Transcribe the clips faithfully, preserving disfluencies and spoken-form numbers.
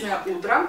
воскресное утро.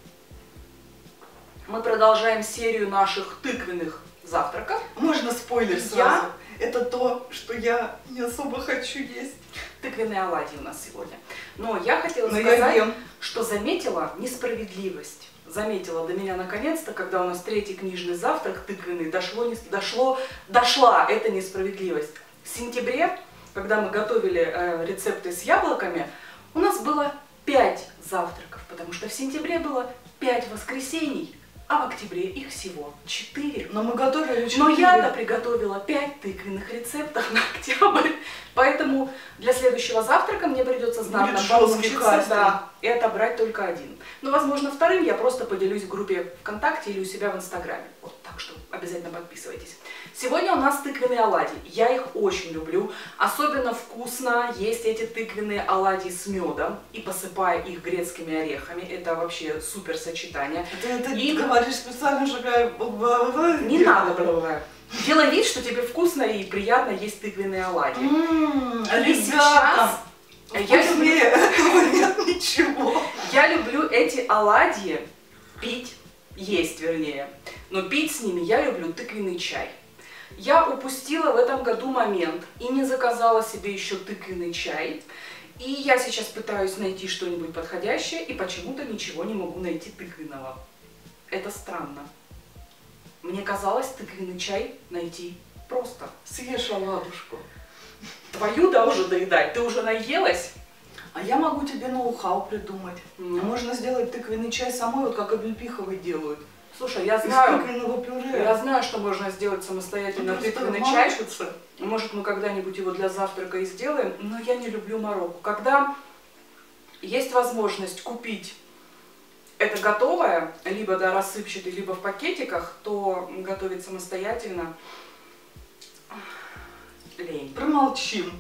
Мы продолжаем серию наших тыквенных завтраков. Можно спойлер сразу? Я... Это то, что я не особо хочу есть. Тыквенные оладьи у нас сегодня. Но я хотела Но сказать, я что заметила несправедливость. Заметила до меня наконец-то, когда у нас третий книжный завтрак тыквенный, дошло, не, дошло, дошла эта несправедливость. В сентябре, когда мы готовили э, рецепты с яблоками, у нас было пять завтраков, потому что в сентябре было пять воскресений, а в октябре их всего четыре. Но мы готовили четыре. Но я-то приготовила пять тыквенных рецептов на октябрь, поэтому для следующего завтрака мне придется знатно помучиться, да, и отобрать только один. Но, возможно, вторым я просто поделюсь в группе ВКонтакте или у себя в Инстаграме. Вот, так что обязательно подписывайтесь. Сегодня у нас тыквенные оладьи. Я их очень люблю. Особенно вкусно есть эти тыквенные оладьи с медом и посыпая их грецкими орехами. Это вообще супер сочетание. Ты, ты и... говоришь специально, что я... Не надо было. Делай вид, что тебе вкусно и приятно есть тыквенные оладьи. Ммм, и сейчас... Я люблю этого, нет ничего. Я люблю эти оладьи пить, есть вернее, но пить с ними я люблю тыквенный чай. Я упустила в этом году момент и не заказала себе еще тыквенный чай. И я сейчас пытаюсь найти что-нибудь подходящее и почему-то ничего не могу найти тыквенного. Это странно. Мне казалось, тыквенный чай найти просто. Съешь оладушку. Твою, да, уже доедать. Ты уже наелась? А я могу тебе ноу-хау придумать. Mm. Можно сделать тыквенный чай самой, вот как облепиховый делают. Слушай, я знаю, тыквенного пюре. Я знаю, что можно сделать самостоятельно тыквенный чай. Может, мы когда-нибудь его для завтрака и сделаем, но я не люблю мороку. Когда есть возможность купить это готовое, либо да, рассыпчатый, либо в пакетиках, то готовить самостоятельно лень. Промолчим.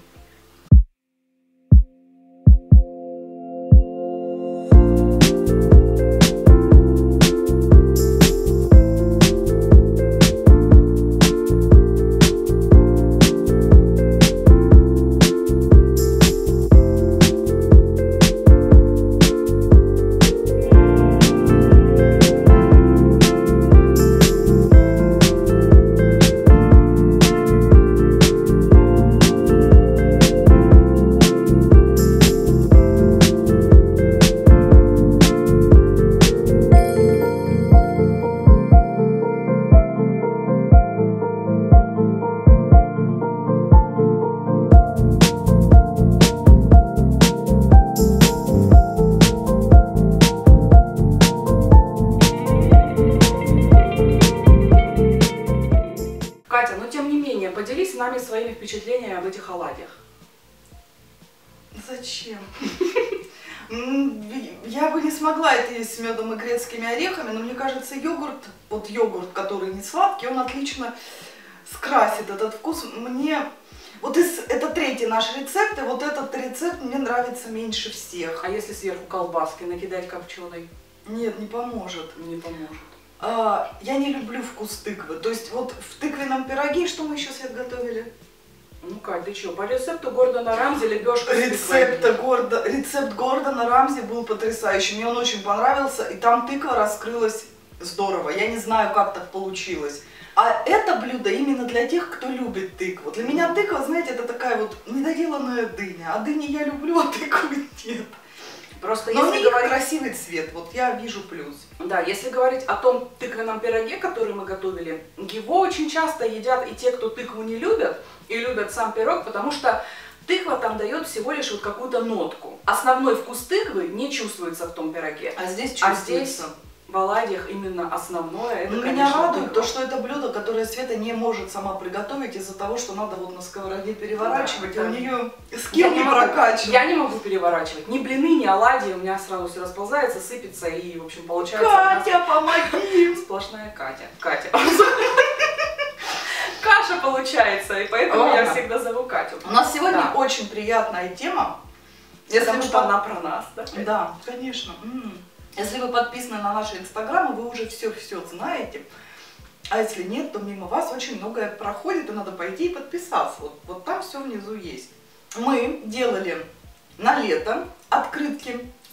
Поделись с нами своими впечатлениями об этих оладьях. Зачем? Я бы не смогла это есть с медом и грецкими орехами, но мне кажется, йогурт, вот йогурт, который не сладкий, он отлично скрасит этот вкус. Мне, вот из, это третий наш рецепт, и вот этот рецепт мне нравится меньше всех. А если сверху колбаски накидать копченой? Нет, не поможет. Не поможет. А, я не люблю вкус тыквы. То есть вот в тыквенном пироге, что мы еще, Свет, готовили? Ну Кать, ты что, по рецепту Гордона Рамзи лепешка Рецепт, Гордо, рецепт Гордона Рамзи был потрясающий. Мне он очень понравился, и там тыква раскрылась здорово. Я не знаю, как так получилось. А это блюдо именно для тех, кто любит тыкву. Для меня тыква, знаете, это такая вот недоделанная дыня. А дыни я люблю, а тыквы нет. Просто Но если у них говорить... красивый цвет, вот я вижу плюс. Да, если говорить о том тыквенном пироге, который мы готовили, его очень часто едят и те, кто тыкву не любят, и любят сам пирог, потому что тыква там дает всего лишь вот какую-то нотку. Основной вкус тыквы не чувствуется в том пироге. А здесь чувствуется. А здесь в оладьях именно основное, это, Но конечно, меня радует тыква. то, что это блюдо, которое Света не может сама приготовить из-за того, что надо вот на сковороде переворачивать, да, и у нее скилл не прокачан. Я не могу переворачивать. Ни блины, ни оладьи, у меня сразу все расползается, сыпется и, в общем, получается... Катя, помоги! Сплошная Катя. Катя. Каша получается, и поэтому Ладно. я всегда зову Катю. У нас сегодня Да. очень приятная тема. Потому что что она про нас, да? Да, конечно. М-м. Если вы подписаны на наши инстаграмы, вы уже все-все знаете. А если нет, то мимо вас очень многое проходит, и надо пойти и подписаться. Вот, вот там все внизу есть. Мы делали на лето открытки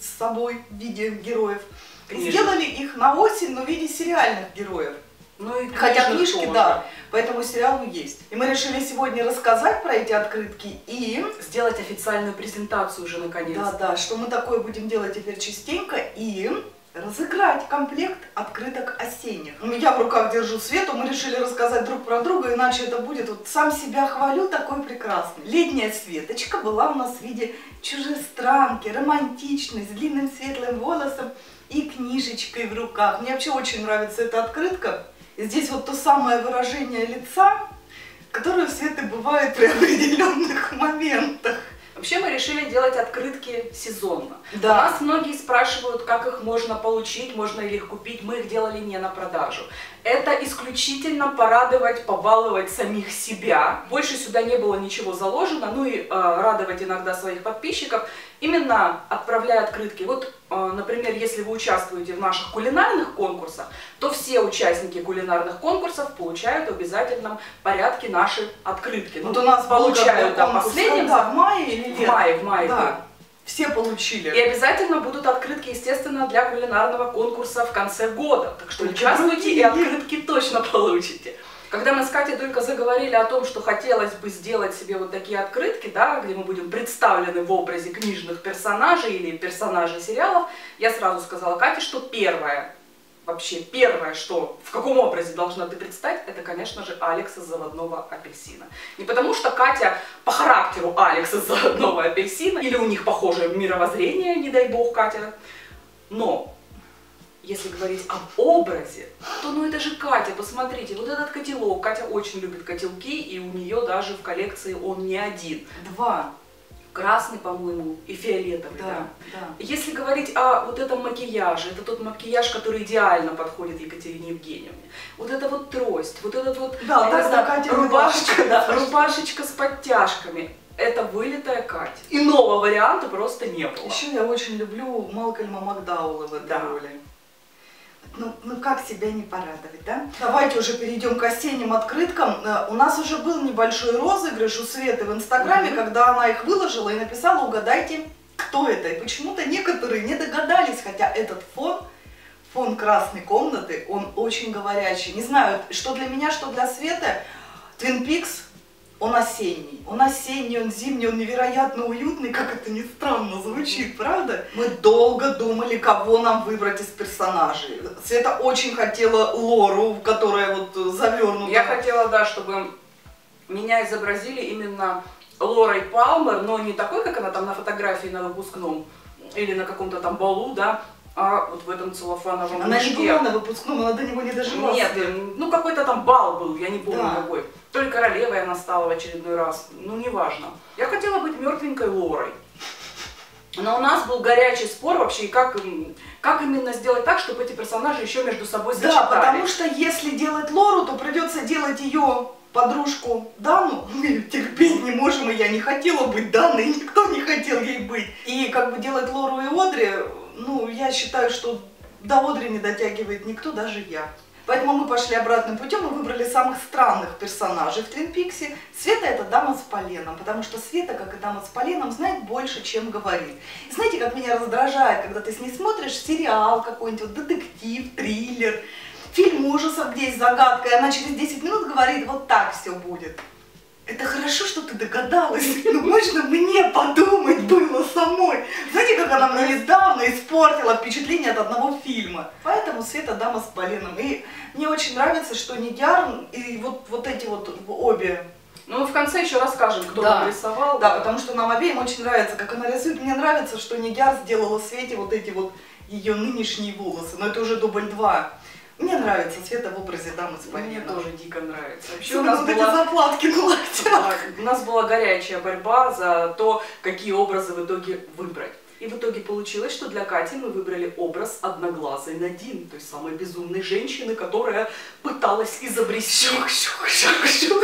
с собой в виде героев. Книжек. Сделали их на осень, но в виде сериальных героев. Ну и Хотя книжки, тоже. да, поэтому сериал есть. И мы решили сегодня рассказать про эти открытки и... Сделать официальную презентацию уже наконец-то. Да, да, что мы такое будем делать теперь частенько и разыграть комплект открыток осенних. Ну, я в руках держу Свету, мы решили рассказать друг про друга, иначе это будет вот сам себя хвалю, такой прекрасный. Летняя Светочка была у нас в виде чужестранки, романтичной, с длинным светлым волосом и книжечкой в руках. Мне вообще очень нравится эта открытка. И здесь вот то самое выражение лица, которое у Светы бывает при определенных моментах. Вообще мы решили делать открытки сезонно. Да. У нас многие спрашивают, как их можно получить, можно ли их купить. Мы их делали не на продажу. Это исключительно порадовать, побаловать самих себя. Больше сюда не было ничего заложено. Ну и э, радовать иногда своих подписчиков, именно отправляя открытки. Вот, э, например, если вы участвуете в наших кулинарных конкурсах, то все участники кулинарных конкурсов получают в обязательном порядке наши открытки. Вот ну, у нас получают да, последним. В мае или В мае, в мае. Да. Все получили. И обязательно будут открытки, естественно, для кулинарного конкурса в конце года. Так что Только участвуйте другие. и открытки точно получите. Когда мы с Катей только заговорили о том, что хотелось бы сделать себе вот такие открытки, да, где мы будем представлены в образе книжных персонажей или персонажей сериалов, я сразу сказала Кате, что первое, вообще первое, что в каком образе должна ты представить, это, конечно же, Алекс из «Заводного апельсина». Не потому что Катя по характеру Алекс из «Заводного апельсина», или у них похожее мировоззрение, не дай бог, Катя, но если говорить об образе, то ну это же Катя, посмотрите, вот этот котелок, Катя очень любит котелки, и у нее даже в коллекции он не один. Два. Красный, по-моему, и фиолетовый, да. Да, да. Если говорить о вот этом макияже, это тот макияж, который идеально подходит Екатерине Евгеньевне. Вот эта вот трость, вот этот вот Да, я да, не да, знаю, Катя рубашечка, не да, может. рубашечка с подтяжками. Это вылитая Катя. Иного варианта просто не было. Еще я очень люблю Малкольма Макдауэлла в этой Да. роли. Ну, ну как себя не порадовать, да? Давайте уже перейдем к осенним открыткам. У нас уже был небольшой розыгрыш у Светы в Инстаграме, mm-hmm. когда она их выложила и написала: угадайте, кто это. И почему-то некоторые не догадались, хотя этот фон, фон красной комнаты, он очень говорящий. Не знаю, что для меня, что для Светы, Twin Peaks, он осенний. Он осенний, он зимний, он невероятно уютный, как это ни странно звучит, правда? Мы долго думали, кого нам выбрать из персонажей. Света очень хотела Лору, которая вот завернута. Я хотела, да, чтобы меня изобразили именно Лорой Палмер, но не такой, как она там на фотографии на выпускном или на каком-то там балу, да, а вот в этом целлофановом Она мешке. не была на выпускном, она до него не дожила. Нет, ну какой-то там бал был, я не помню Да. какой. То ли королевой она стала в очередной раз, ну неважно. Я хотела быть мертвенькой Лорой. Но у нас был горячий спор вообще, и как, как именно сделать так, чтобы эти персонажи еще между собой Да, сочетались. потому что если делать Лору, то придется делать ее подружку Дану. Мы ее терпеть не можем, и я не хотела быть Даной, никто не хотел ей быть. И как бы делать Лору и Одри, ну, я считаю, что до Одри не дотягивает никто, даже я. Поэтому мы пошли обратным путем и выбрали самых странных персонажей в Твин Пиксе. Света — это дама с поленом, потому что Света, как и дама с поленом, знает больше, чем говорит. И знаете, как меня раздражает, когда ты с ней смотришь сериал какой-нибудь, вот, детектив, триллер, фильм ужасов, где есть загадка, и она через десять минут говорит: вот так все будет. Это хорошо, что ты догадалась, но можно мне подумать было самой. Знаете, как она мне недавно испортила впечатление от одного фильма. Поэтому Света дама с поленом. И мне очень нравится, что Нидяр и вот, вот эти вот обе. Ну, мы в конце еще расскажем, кто Да. нам рисовал. Да, потому что нам обеим очень нравится, как она рисует. Мне нравится, что Нидяр сделала Свете вот эти вот ее нынешние волосы. Но это уже дубль два. Мне нравится Света в образе дамы с поленом. Мне тоже дико нравится. Вообще Все, у нас вот эти была... заплатки на локтях. У нас была горячая борьба за то, какие образы в итоге выбрать. И в итоге получилось, что для Кати мы выбрали образ одноглазой Надин, той самой безумной женщины, которая пыталась изобрести... Шух-шух-шух-шух.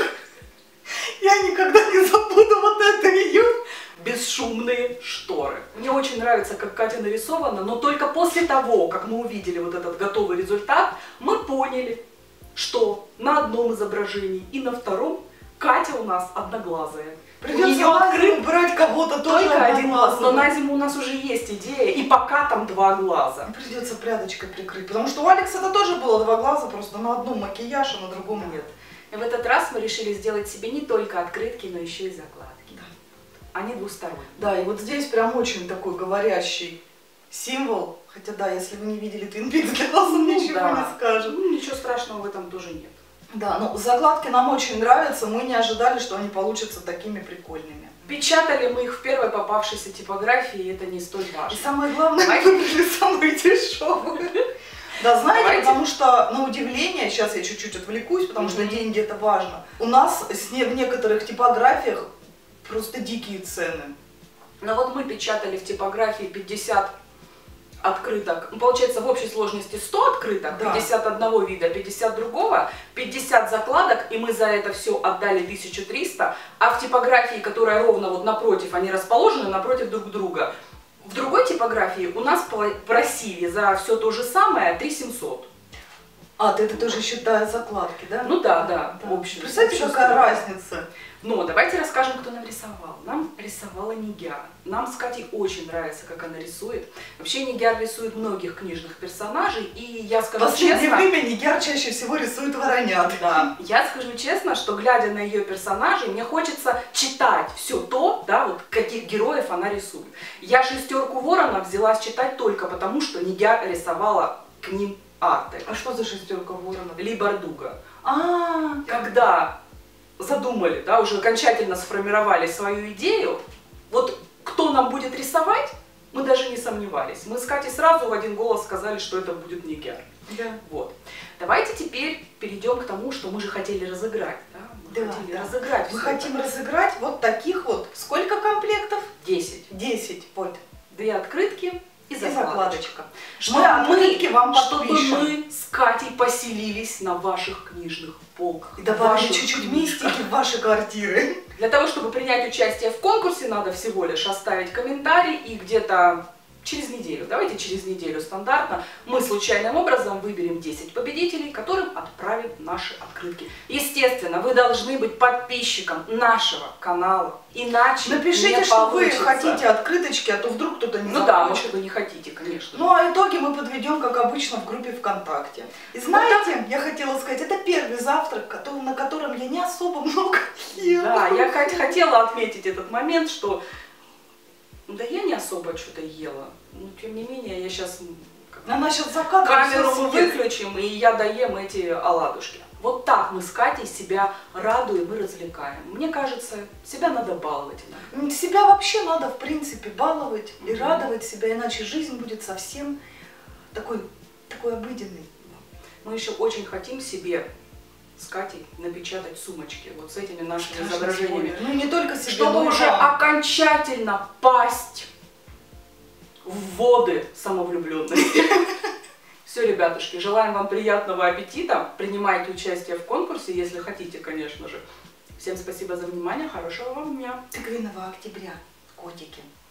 Я никогда не забуду вот это ее. Бесшумные шторы. Мне очень нравится, как Катя нарисована, но только после того, как мы увидели вот этот готовый результат, мы поняли, что на одном изображении и на втором Катя у нас одноглазая. Придется Её открыт... брать кого-то тоже только один глаз. Но да? на зиму у нас уже есть идея, и пока там два глаза. Придется прядочкой прикрыть, потому что у Алекса это тоже было два глаза, просто на одном макияж, а на другом нет. И в этот раз мы решили сделать себе не только открытки, но еще и закладки. Да. Они двусторонние. Да, и вот здесь прям очень такой говорящий символ. Хотя да, если вы не видели Twin Peaks, для вас он Ну, ничего да. не скажет. Ну, ничего страшного в этом тоже нет. Да, ну закладки нам очень нравятся, мы не ожидали, что они получатся такими прикольными. Печатали мы их в первой попавшейся типографии, и это не столь И важно. самое главное, Давайте. выбрали самые дешевые. Да, знаете, Давайте. потому что, на удивление, сейчас я чуть-чуть отвлекусь, потому что Мгм. деньги это важно. У нас с не- в некоторых типографиях просто дикие цены. Но вот мы печатали в типографии пятьдесят открыток, ну, получается в общей сложности сто открыток, Да. пятьдесят одного вида, пятьдесят другого, пятьдесят закладок, и мы за это все отдали тысячу триста, а в типографии, которая ровно вот напротив, они расположены напротив друг друга, в другой типографии у нас пла- просили за все то же самое три тысячи семьсот. А, ты это тоже считая закладки, да? Ну да, да, в общем. Представьте, общем какая стоимость. разница. Но давайте расскажем, кто нам рисовал. Нам рисовала Нигяр. Нам с Катей очень нравится, как она рисует. Вообще Нигяр рисует многих книжных персонажей, и я В скажу последнее честно... время Нигяр чаще всего рисует воронят. Да, я скажу честно, что глядя на ее персонажей, мне хочется читать все то, да, вот каких героев она рисует. Я шестерку воронов взялась читать только потому, что Нигяр рисовала к ним арты. А что за шестерка воронов? Ли Бардуга. А, Когда задумали, да, уже окончательно сформировали свою идею, вот кто нам будет рисовать, мы даже не сомневались. Мы с Катей сразу в один голос сказали, что это будет Нигяр. да. Вот. Давайте теперь перейдем к тому, что мы же хотели разыграть. Да? Мы Да, хотели да. разыграть. Мы всё хотим это. разыграть вот таких вот. Сколько комплектов? десять. Десять. Вот. Две открытки и И закладочка. закладочка. Чтобы Мы открытки вам чтобы подпишем. мы с Катей поселились на ваших книжных полках. И добавили ваших чуть-чуть книжках. мистики в ваши квартиры. Для того, чтобы принять участие в конкурсе, надо всего лишь оставить комментарий, и где-то через неделю, давайте через неделю стандартно, мы случайным образом выберем десять победителей, которым отправим наши открытки. Естественно, вы должны быть подписчиком нашего канала, иначе Напишите, не что вы получится. хотите открыточки, а то вдруг кто-то не Ну захочет. да, может вы не хотите, конечно. Ну а итоги мы подведем, как обычно, в группе ВКонтакте. И знаете, я хотела сказать, это первый завтрак, который, на котором я не особо много ела. Да, я Катя хотела отметить этот момент, что да я не особо что-то ела. Но тем не менее, я сейчас Она сейчас закатывает. камеру мы выключим, и я доем эти оладушки. Вот так мы с Катей себя радуем и развлекаем. Мне кажется, себя надо баловать. иногда. Себя вообще надо, в принципе, баловать и Мгм. радовать себя, иначе жизнь будет совсем такой, такой обыденной. Мы еще очень хотим себе с Катей напечатать сумочки вот с этими нашими Страшный изображениями. спойлер. Ну не только себе, Чтобы но и уже вам. окончательно пасть в воды самовлюбленности. Все, ребятушки, желаем вам приятного аппетита. Принимайте участие в конкурсе, если хотите, конечно же. Всем спасибо за внимание, хорошего вам дня. Тыквенного октября, котики.